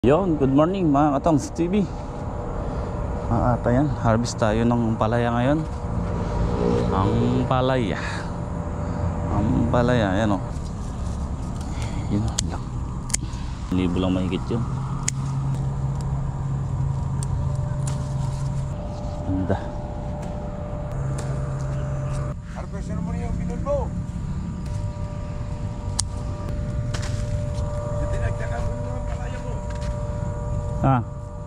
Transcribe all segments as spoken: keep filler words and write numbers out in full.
Yon, good morning mga Katongs T V. Ah, ata yan, harvest tayo ng palaya ngayon. Ang palaya. Ang palaya, yan o. Yun o, lang. Libo lang mahigit yun. Ganda. Harvester mo niya yung binun mo. Dinagdagan mo yung palaya mo. Ah.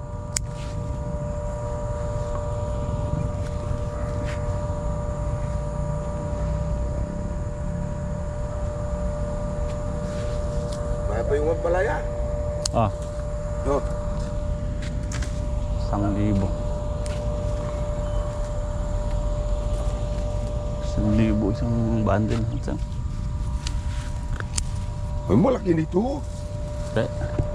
Kaya pa yung palaya. Ah, No. isang libo. Isang libo, isang bundle. Isang. Ay, malaki nito. Pre.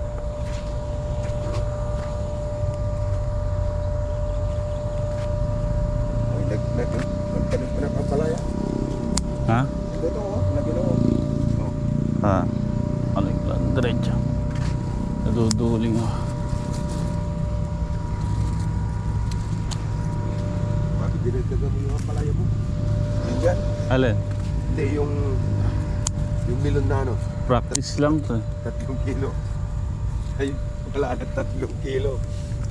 Ay, nag, nag, nagtanim pa ng palaya. Ha? Ito, oh, lagi na, oh. Oh. Ah. Ano yung diretso? Naduduling ako. Bakit dinagdagan mo yung palaya mo? Diyan. Alin? Hindi, yung, yung milon na ano, Practice lang to. tatlong kilo. Ay, wala na tatlong kilo.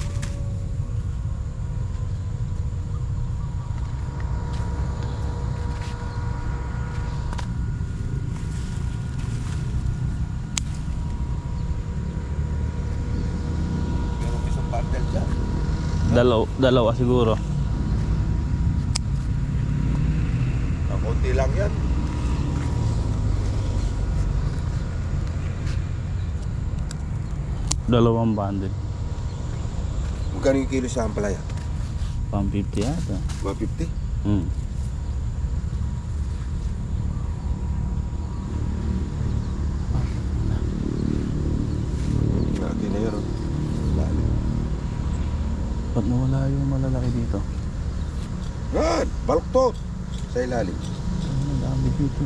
Meron isang bundle dyan. Dalaw, dalawa siguro. Ah, konti lang yan. Dalawang bundle. Magkano yung kilo sa ampalaya? one fifty yata. one fifty? Hmm. Lagi na yun, oh. Lalo. Ba't nawala yung malalaki dito? Yan! Baluktot! Sa ilalim. Ang dami dito.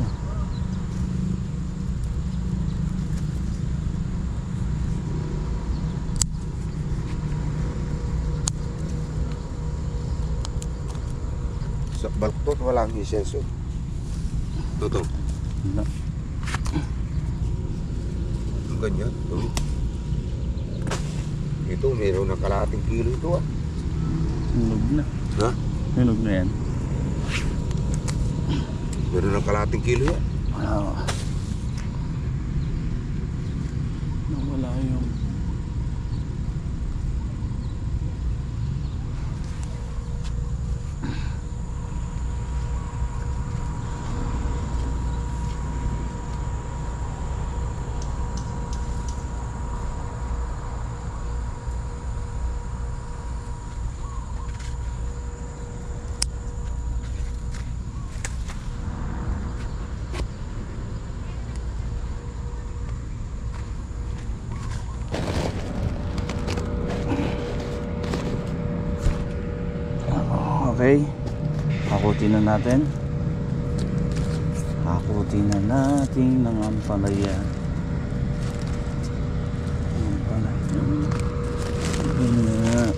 Sa baluktot, walang isenso. Totoo. Wala. Ito ganyan. Ito. Ito, meron ng kalahating kilo ito, ah. Hinog na. Ha? Hinog na yan. Meron ng kalahating kilo yan. Ah. Nawala yung... Okay, hakutin na natin. Hakutin na natin ng ampalaya. Ampalaya. Ampalaya.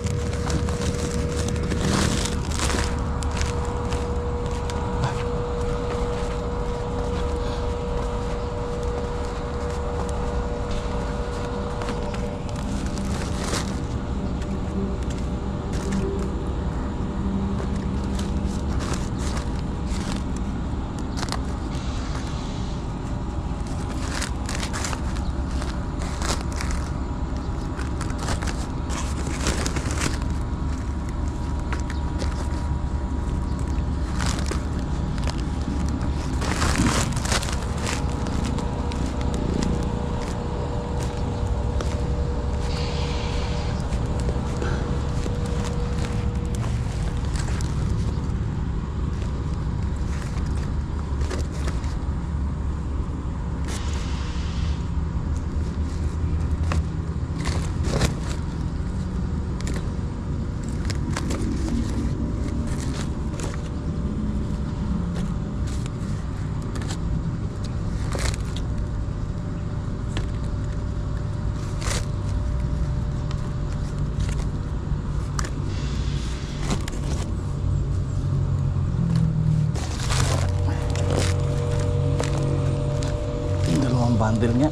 bundle nga.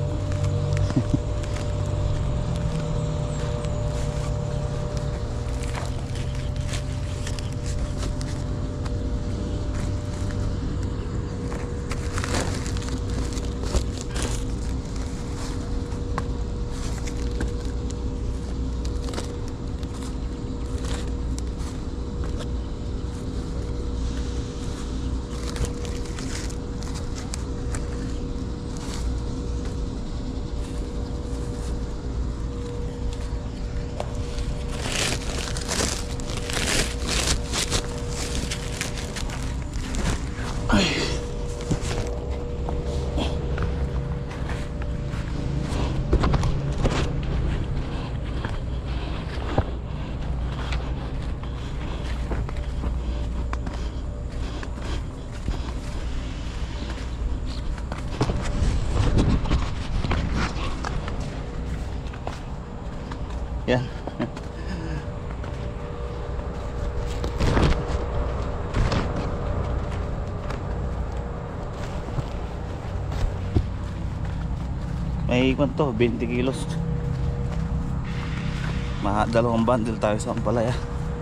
Yan. May ikon to, twenty kilos. Mga dalawang bundle tayo sa ampalaya.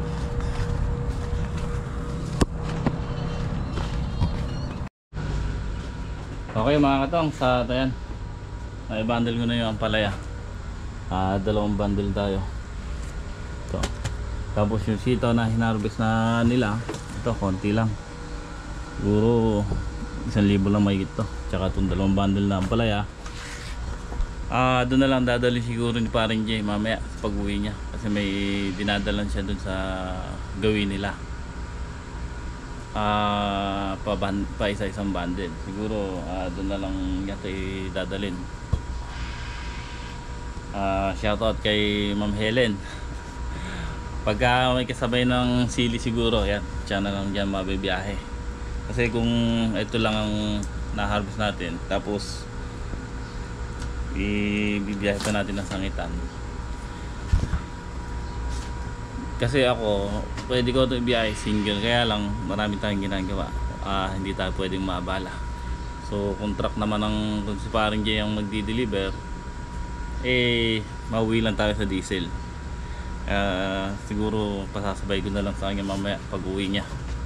Okay mga katong, sa tayan ay bundle ko na yung ampalaya. Ah, dalawang bundle tayo. Ito. Tapos yung sitaw na hinarvest na nila, ito konti lang. Siguro isang libo lang mahigit to. Tsaka itong dalawang bundle na ampalaya. Ah, doon na lang dadali siguro ni Paring Jay mamaya sa pag-uwi niya. Kasi may dinadalan siya doon sa gawin nila. Ah, pa, pa isa-isang bundle. Siguro ah, doon na lang yata dadalhin. Uh, shoutout kay Ma'am Helen. Pagka may kasabay ng sili siguro, yan, siya na lang dyan mabibiyahe. Kasi kung ito lang ang na-harvest natin, tapos ibibiyahe pa natin ng sangitan. Kasi ako, pwede ko ito ibiyahe single, kaya lang marami tayong ginagawa. Uh, hindi tayo pwedeng maabala. So, contract naman ng kung si Paring Jay ang magdi-deliver, eh mauwi lang tayo sa diesel. Uh, siguro pasasabay ko na lang sa kanya mamaya pag uwi niya.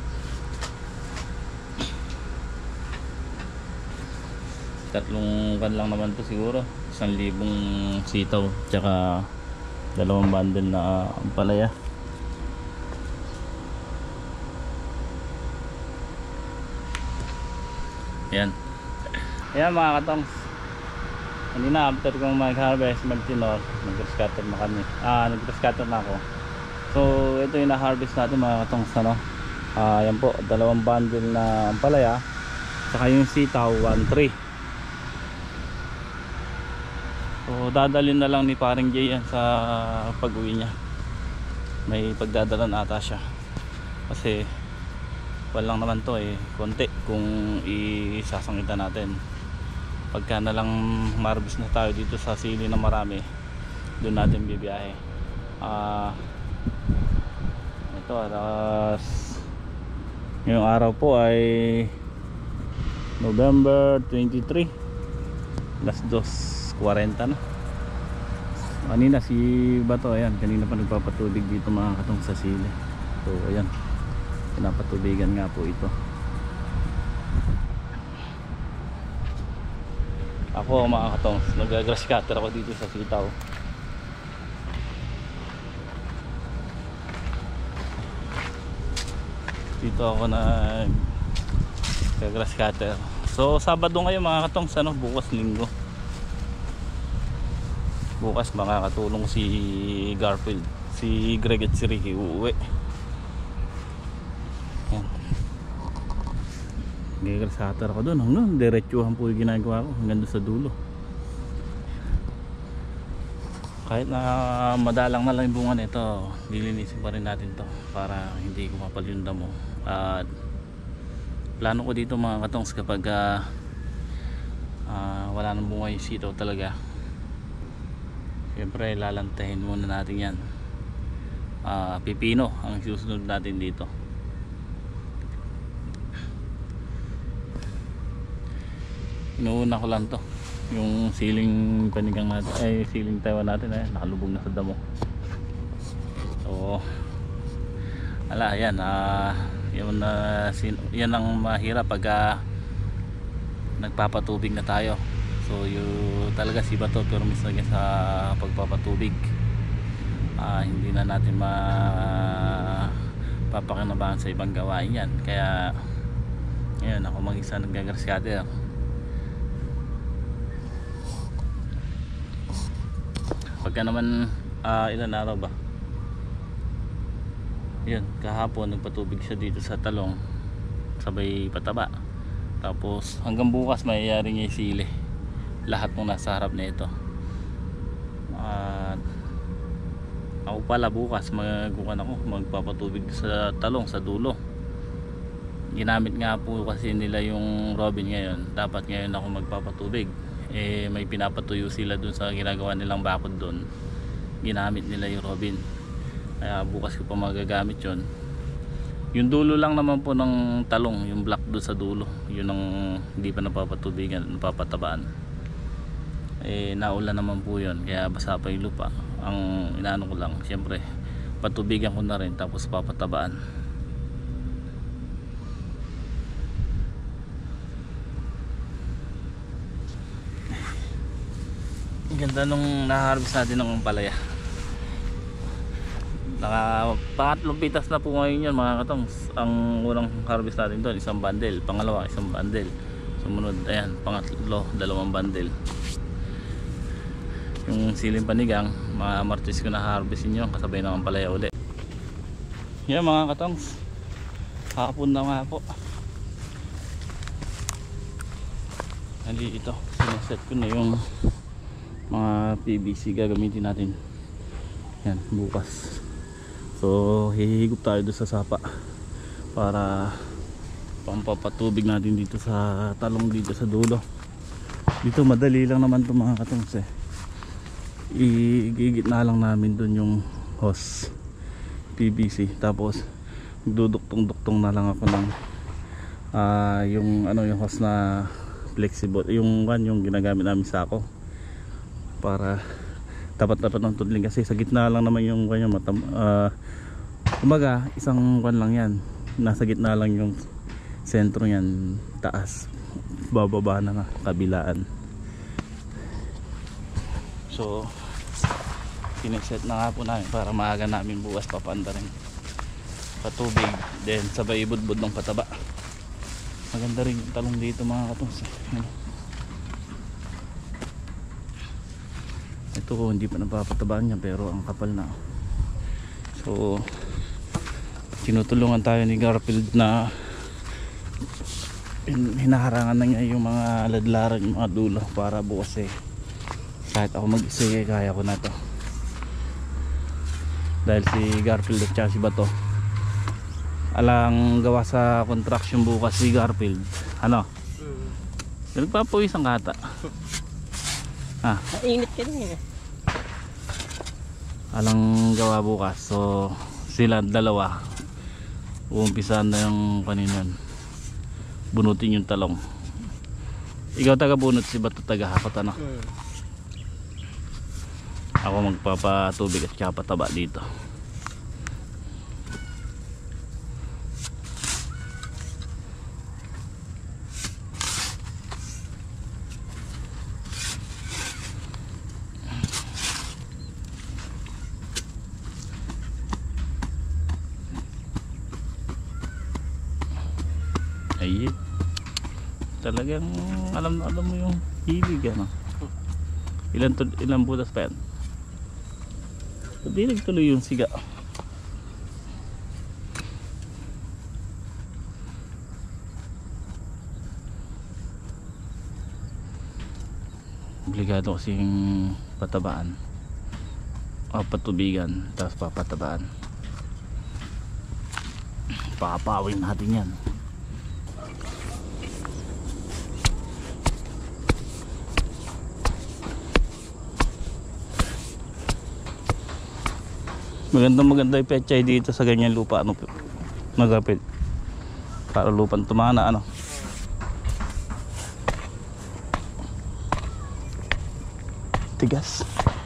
Tatlong kan lang naman to siguro, isang libong sitaw tsaka dalawang bundle na ampalaya. Yan. Ayan mga katongs, kanina after kong mag-harvest, mag-tinor, nag-scatter na kami. Ah, nag-scatter na ako. So, ito yung na-harvest natin mga katongs, ano? Ah, yan po, dalawang bundle na ampalaya. Saka yung sitaw, one three. So, dadalhin na lang ni Paring Jay yan sa pag-uwi niya. May pagdadalan ata siya. Kasi, walang naman to eh, konti kung isasangitan natin. Pagka na lang marbis na tayo dito sa sili na marami, doon natin bibiyahe. Uh, ito alas ngayong araw po ay November twenty-three, alas dos kwarenta na. Kanina si Bato, ayan, kanina pa nagpapatubig dito mga katong sa sili. So ayan, pinapatubigan nga po ito. Ako mga katong, nag-grass cutter ako dito sa sitaw. Dito ako nag-grass cutter. So Sabado ngayon mga katong, ano, bukas linggo. Bukas makakatulong si Garfield, si Greg at si Ricky uuwi. Yan. Nag-grass cutter ako doon, hanggang diretsuhan po yung ginagawa ko hanggang doon sa dulo. Kahit na madalang na lang yung bunga nito, lilinisin pa rin natin to para hindi kumapal yung damo. At plano ko dito mga katongs, kapag uh, uh, wala nang bunga yung sitaw talaga, siyempre lalantahin muna natin yan. uh, Pipino ang susunod natin dito. Inuuna ko lang to yung siling panigang natin ay siling Taiwan natin ay nakalubog na sa damo. So ala yan ah, yun, uh, sin yan ang mahirap pag uh, nagpapatubig na tayo. So yung talaga si Bato permis na sa pagpapatubig. Uh, hindi na natin ma papakinabangan sa ibang gawain yan, kaya ngayon ako mag-isa nagagrasyate. Pagka naman uh, ilan araw ba yun, kahapon nagpatubig siya dito sa talong sabay pataba, tapos hanggang bukas mayayari niya sili lahat ng nasa harap na ito. At uh, ako pala bukas magkukan ako magpapatubig sa talong sa dulo. Ginamit nga po kasi nila yung Robin ngayon, dapat ngayon ako magpapatubig, eh may pinapatuyo sila dun sa ginagawa nilang bakod dun, ginamit nila yung Robin, kaya bukas ko pa magagamit yun. Yung dulo lang naman po ng talong, yung black dun sa dulo, yun ang hindi pa napapatubigan, napapatabaan. Eh naulan naman po yun, kaya basa pa yung lupa. Ang inaano ko lang, siyempre patubigan ko na rin tapos papatabaan. Ang ganda nung naharvest natin ng palaya. Naka pangatlong pitas na po ngayon yan mga katong. Ang unang harvest natin doon isang bundle, pangalawa isang bundle, sumunod ayan pangatlo dalawang bundle. Yung siling panigang mga Martes ko na harvestin yun kasabay ng palaya uli. Yan mga katongs, hapon na nga po. Hali ito, sinaset ko na yung mga P V C gagamitin natin yan bukas. So hihigop tayo doon sa sapa para pampapatubig natin dito sa talong dito sa dulo. Dito madali lang naman ito mga katongs eh. Igigit na lang namin dun yung hose P V C, tapos duduktong-duktong na lang ako ng uh, yung ano yung hose na flexible, yung one yung ginagamit namin sako para tapat-tapat ng tudling, kasi sa gitna lang naman yung kanya matam uh, kumbaga isang one lang yan, nasa gitna lang yung sentro yan, taas bababa na nga kabilaan. So sineset na nga po namin para maaga namin bukas papanda rin patubig, then sabay ibudbud ng pataba. Maganda rin yung talong dito mga katungs. Ito hindi pa napapatabaan niya pero ang kapal na. So tinutulungan tayo ni Garfield na hinaharangan na niya yung mga ladlaran, yung mga dulo para bukas eh kahit ako mag-isa eh, kaya ko na to, dahil si Garfield at saka si Bato alang gawa sa construction bukas. Si Garfield ano mm. nagpapawis ang kata ah, mainit ka rin eh. Alang gawa bukas, so sila dalawa uumpisahan na yung kaninan bunutin yung talong. Ikaw taga bunot, si Bato taga hakot ano mm. Ako magpapatubig at saka pataba dito. Ay, talagang alam na alam mo yung hilig ano. Ilan, ilan butas pa yan? Hindi nagtuloy yung siga. Obligado kasing patabaan o patubigan tapos papatabaan. Papawin natin yan. Magandang maganda yung pechay dito sa ganyan lupa ano, nagapit para lupang tumana ano. Tigas.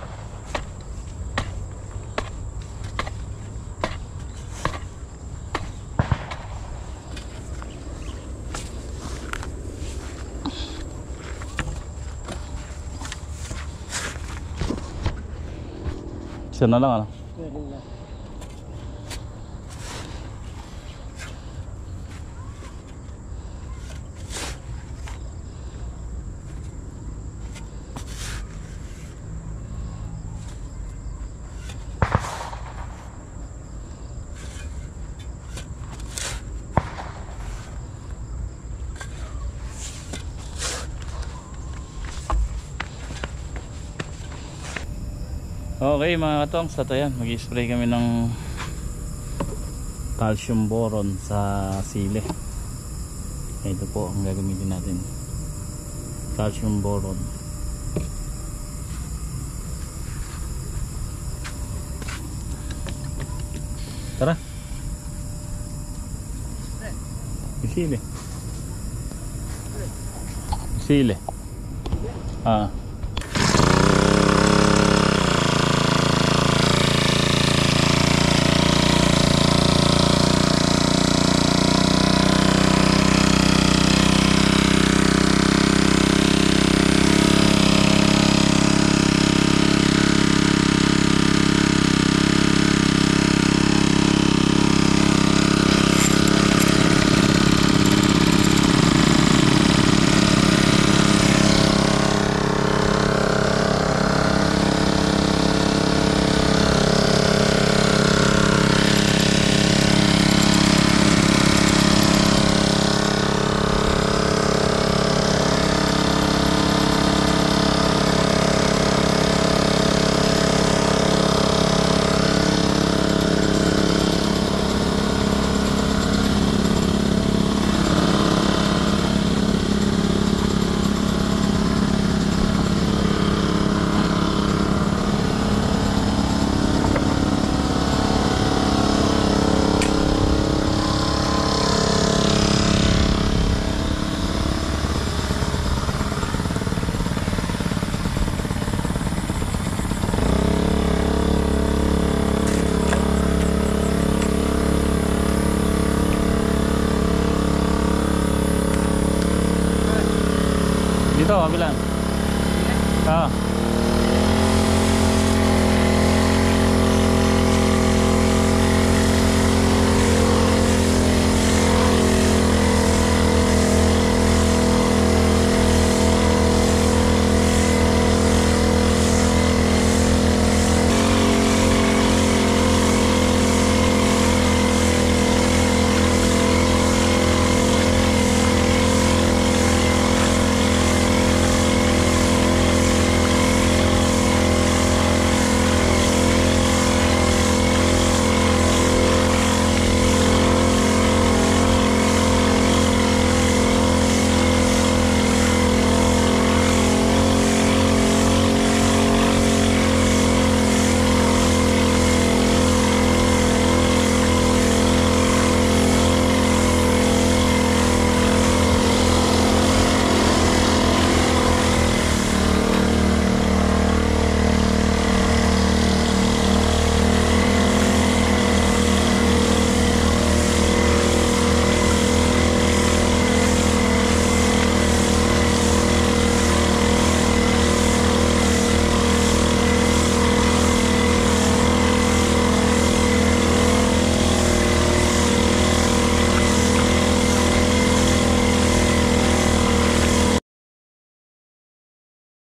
Isa na lang ano? Pwede na. Okay mga katongs, at ayan, mag-spray kami ng calcium boron sa sili. Ito po ang gagamitin natin, calcium boron. Tara, sili sili ah. Dito, kabilang. Ah.